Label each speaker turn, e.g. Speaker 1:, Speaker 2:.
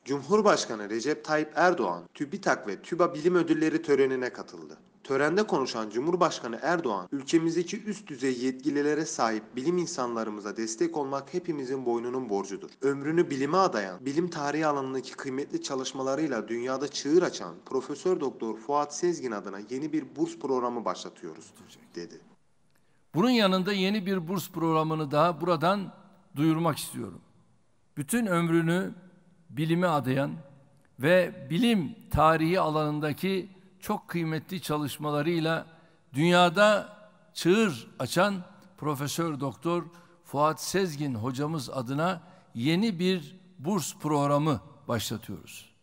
Speaker 1: Cumhurbaşkanı Recep Tayyip Erdoğan, TÜBİTAK ve TÜBA Bilim Ödülleri törenine katıldı. Törende konuşan Cumhurbaşkanı Erdoğan, ülkemizdeki üst düzey yetkililere sahip bilim insanlarımıza destek olmak hepimizin boynunun borcudur. Ömrünü bilime adayan, bilim tarihi alanındaki kıymetli çalışmalarıyla dünyada çığır açan Profesör Doktor Fuat Sezgin adına yeni bir burs programı başlatıyoruz, dedi.
Speaker 2: Bunun yanında yeni bir burs programını daha buradan duyurmak istiyorum. Bütün ömrünü bilime adayan ve bilim tarihi alanındaki çok kıymetli çalışmalarıyla dünyada çığır açan Profesör Doktor Fuat Sezgin hocamız adına yeni bir burs programı başlatıyoruz.